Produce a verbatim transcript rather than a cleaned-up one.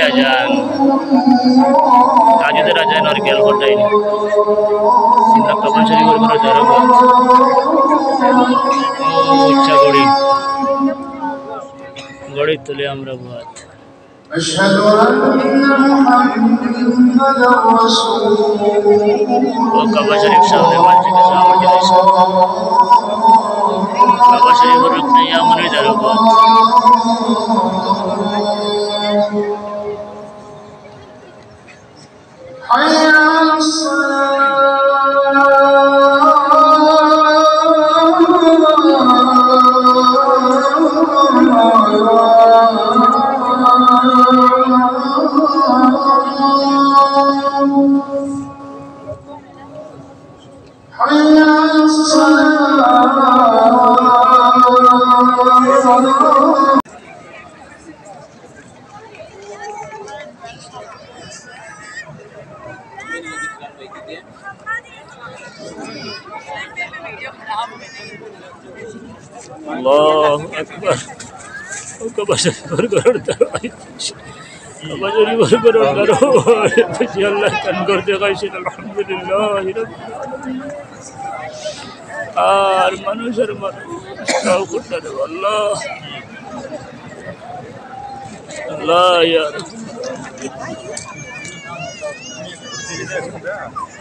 ajan tajudir ajan और गेल होता ही सिंधा कपन शरीफ और बड़ा जारा बात ओ अच्छा गोड़ी गोड़ी तुले हमरा बात أشهد أن محمدا رسول वो कपन शरीफ सामने वाले के सामने जैसे कपन शरीफ और रखने या मने जारा बात حي على الصلاة حي على الصلاة الله أكبر وكبش برجر داري كبشري برجر دارو تجي الله تنقر دعايشين الحمد لله رب آر منو شرمر كاو كتر الله الله يا رب